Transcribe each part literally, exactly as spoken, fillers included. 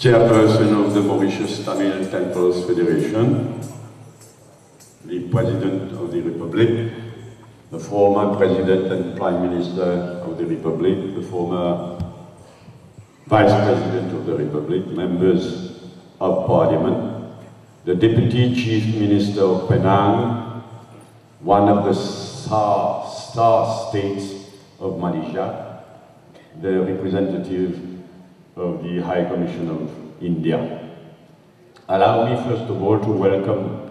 Chairperson of the Mauritius Tamil Temples Federation, the President of the Republic, the former President and Prime Minister of the Republic, the former Vice President of the Republic, members of Parliament, the Deputy Chief Minister of Penang, one of the star, star states of Malaysia, the representative of the High Commission of India. Allow me first of all to welcome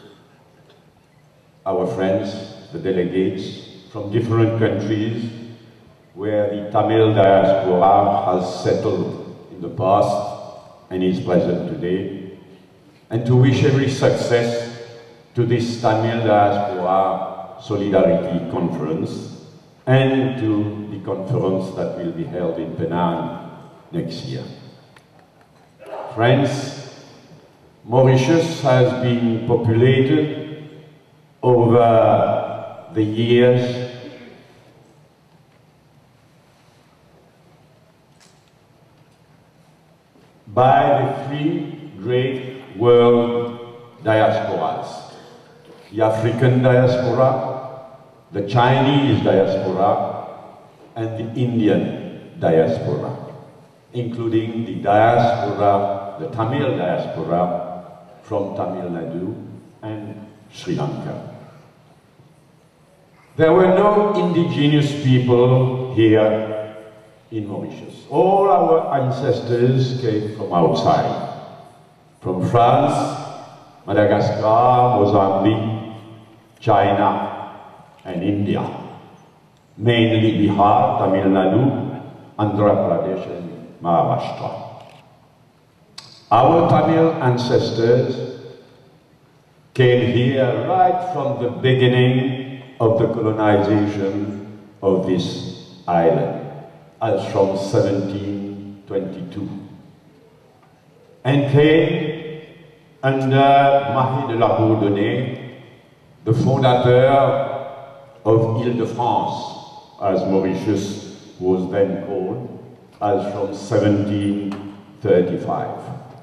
our friends, the delegates from different countries where the Tamil diaspora has settled in the past and is present today, and to wish every success to this Tamil Diaspora Solidarity Conference and to the conference that will be held in Penang next year. Friends, Mauritius has been populated over the years by the three great world diasporas: the African diaspora, the Chinese diaspora, and the Indian diaspora, including the diaspora, the Tamil diaspora from Tamil Nadu and Sri Lanka. There were no indigenous people here in Mauritius. All our ancestors came from outside, from France, Madagascar, Mozambique, China, and India, mainly Bihar, Tamil Nadu, Andhra Pradesh, and Maharashtra. Our Tamil ancestors came here right from the beginning of the colonization of this island, as from seventeen twenty-two, and came under Marie de la Bourdonnais, the fondateur of Île-de-France, as Mauritius was then called, as from seventeen thirty-five.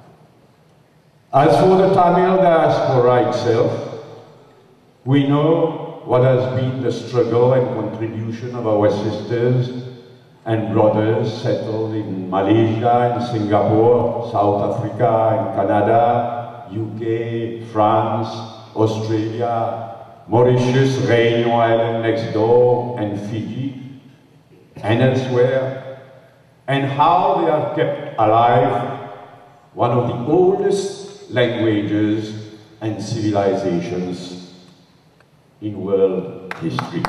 As for the Tamil diaspora itself, we know what has been the struggle and contribution of our sisters and brothers settled in Malaysia, in Singapore, South Africa, in Canada, U K, France, Australia, Mauritius, Réunion Island next door, and Fiji, and elsewhere, and how they have kept alive one of the oldest languages and civilizations in world history.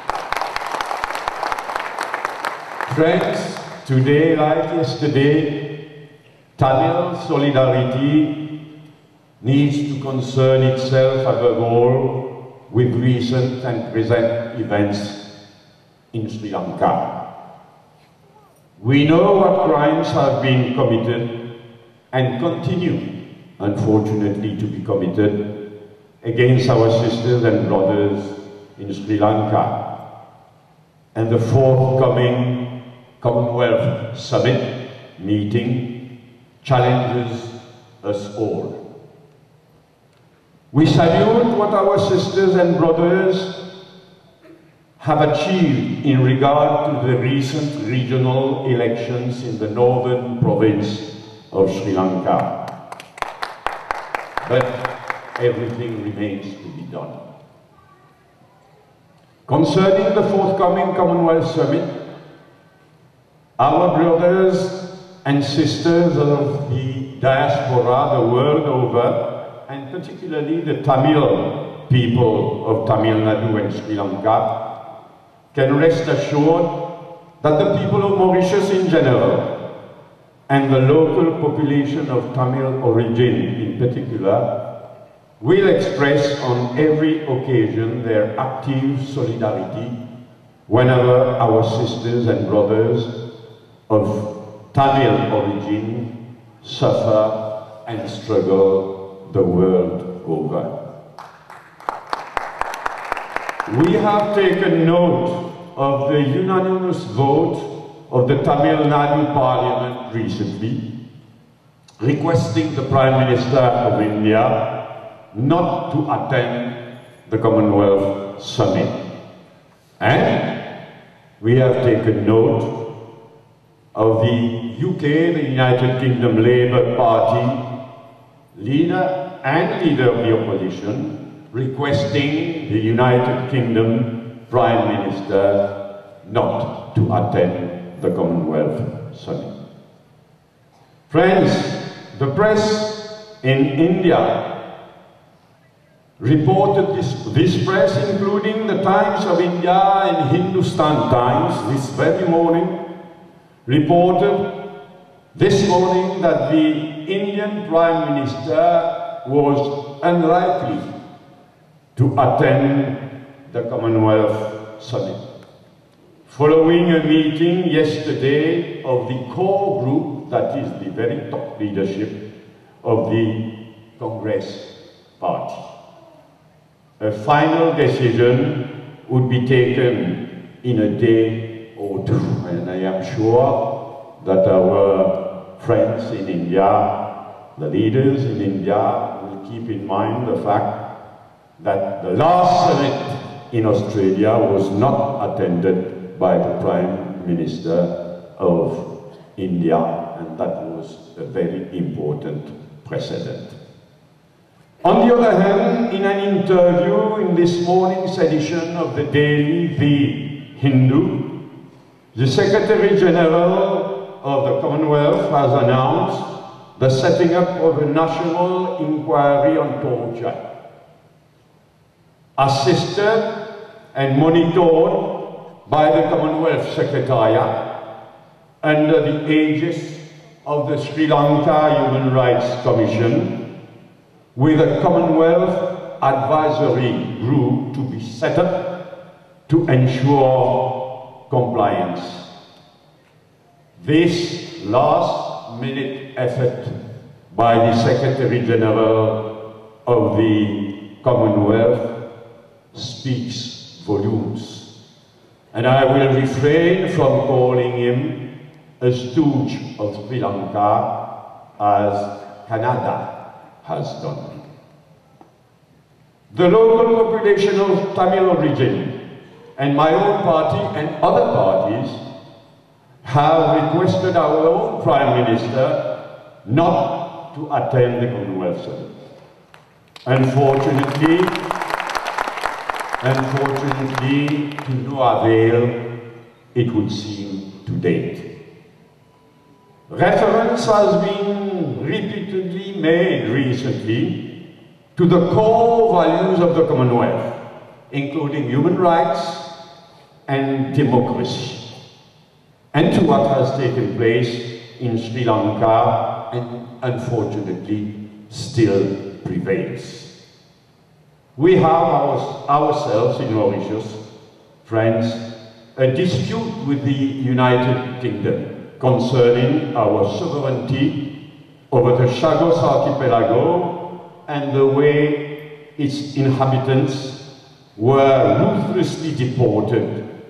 Friends, today, like yesterday, Tamil solidarity needs to concern itself above all with recent and present events in Sri Lanka. We know what crimes have been committed and continue, unfortunately, to be committed against our sisters and brothers in Sri Lanka, and the forthcoming Commonwealth Summit meeting challenges us all. We salute what our sisters and brothers have achieved in regard to the recent regional elections in the northern province of Sri Lanka. But everything remains to be done. Concerning the forthcoming Commonwealth Summit, our brothers and sisters of the diaspora the world over, and particularly the Tamil people of Tamil Nadu and Sri Lanka, can rest assured that the people of Mauritius in general, and the local population of Tamil origin in particular, will express on every occasion their active solidarity whenever our sisters and brothers of Tamil origin suffer and struggle the world over. We have taken note of the unanimous vote of the Tamil Nadu Parliament recently, requesting the Prime Minister of India not to attend the Commonwealth Summit. And we have taken note of the U K, the United Kingdom Labour Party leader and leader of the opposition requesting the United Kingdom Prime Minister not to attend the Commonwealth Summit. Friends, the press in India reported this, this press, including the Times of India and Hindustan Times, this very morning, reported this morning that the Indian Prime Minister was unlikely to attend the Commonwealth Summit, following a meeting yesterday of the core group, that is the very top leadership of the Congress Party. A final decision would be taken in a day or two, and I am sure that our friends in India, the leaders in India, will keep in mind the fact that the last summit in Australia was not attended by the Prime Minister of India, and that was a very important precedent. On the other hand, in an interview in this morning's edition of the daily The Hindu, the Secretary General of the Commonwealth has announced the setting up of a national inquiry on torture, assisted and monitored by the Commonwealth Secretariat under the aegis of the Sri Lanka Human Rights Commission, with a Commonwealth advisory group to be set up to ensure compliance. This last-minute effort by the Secretary General of the Commonwealth speaks volumes, and I will refrain from calling him a stooge of Sri Lanka as Canada has done. The local population of Tamil origin and my own party and other parties have requested our own Prime Minister not to attend the Commonwealth Summit. Unfortunately, unfortunately, to no avail, it would seem to date. Reference has been repeatedly made recently to the core values of the Commonwealth, including human rights and democracy, and to what has taken place in Sri Lanka and unfortunately still prevails. We have our, ourselves in Mauritius, friends, a dispute with the United Kingdom concerning our sovereignty over the Chagos Archipelago and the way its inhabitants were ruthlessly deported.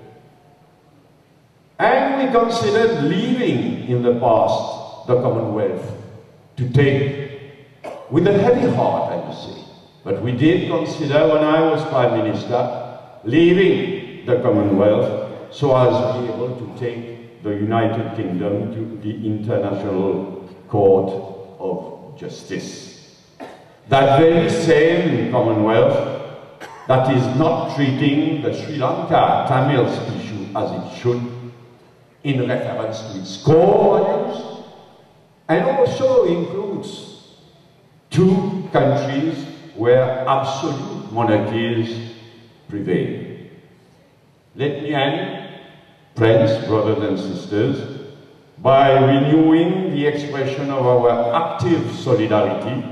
And we considered leaving in the past the Commonwealth to take, with a heavy heart I must say, but we did consider when I was Prime Minister, leaving the Commonwealth so as to be able to take the United Kingdom to the International Court of Justice. That very same Commonwealth that is not treating the Sri Lanka Tamils issue as it should in reference to its core values, and also includes two countries where absolute monarchies prevail. Let me end, friends, brothers and sisters, by renewing the expression of our active solidarity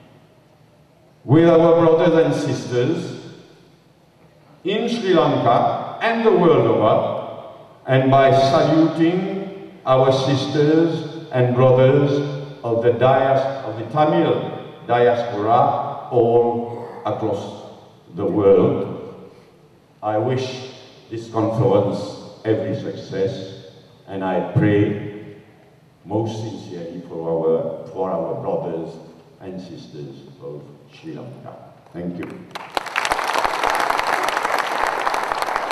with our brothers and sisters in Sri Lanka and the world over, and by saluting our sisters and brothers of the, dias of the Tamil diaspora all across the world. I wish this conference every success, and I pray most sincerely for our, for our brothers and sisters of Sri Lanka. Thank you.